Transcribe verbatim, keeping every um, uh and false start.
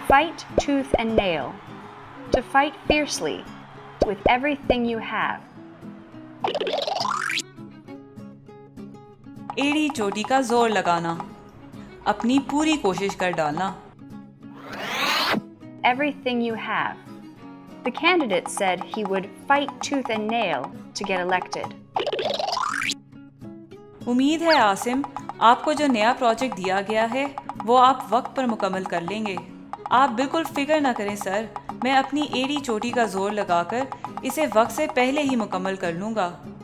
fight tooth and nail. To fight fiercely with everything you have. एड़ी चोटी का जोर लगाना, अपनी पूरी कोशिश कर डालना. Everything you have. The candidate said he would fight tooth and nail to get elected. उम्मीद है आसिम, आपको जो नया प्रोजेक्ट दिया गया है वो आप वक्त पर मुकम्मल कर लेंगे. आप बिल्कुल फिक्र ना करें सर, मैं अपनी एड़ी चोटी का जोर लगाकर इसे वक्त से पहले ही मुकम्मल कर लूँगा.